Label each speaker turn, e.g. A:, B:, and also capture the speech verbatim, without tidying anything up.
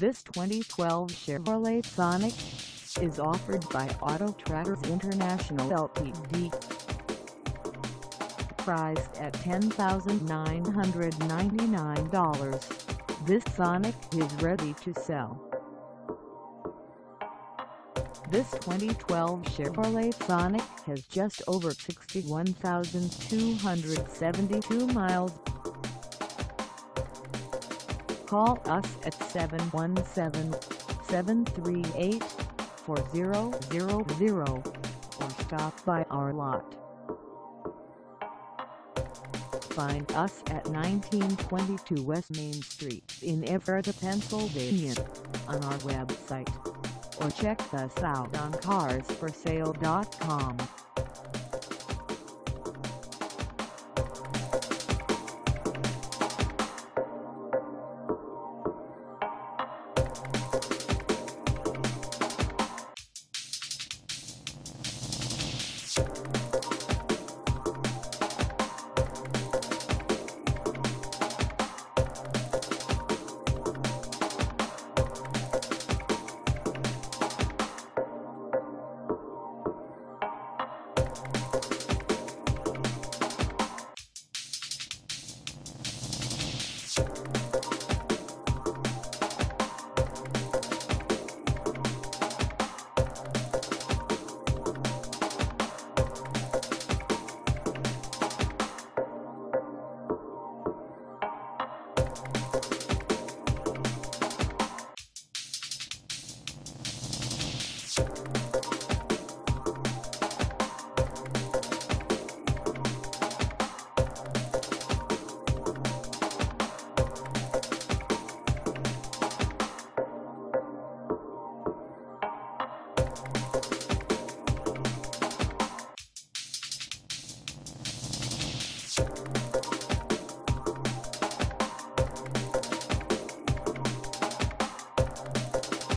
A: This twenty twelve Chevrolet Sonic is offered by Autotraders International L T D. Priced at ten thousand nine hundred ninety-nine dollars, this Sonic is ready to sell. This twenty twelve Chevrolet Sonic has just over sixty-one thousand two hundred seventy-two miles. Call us at seven one seven, seven three eight, four zero zero zero or stop by our lot. Find us at nineteen twenty-two West Main Street in Ephrata, Pennsylvania, on our website, or check us out on cars for sale dot com.
B: You